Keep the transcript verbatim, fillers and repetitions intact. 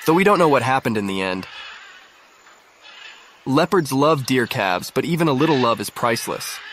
though we don't know what happened in the end. Leopards love deer calves, but even a little love is priceless.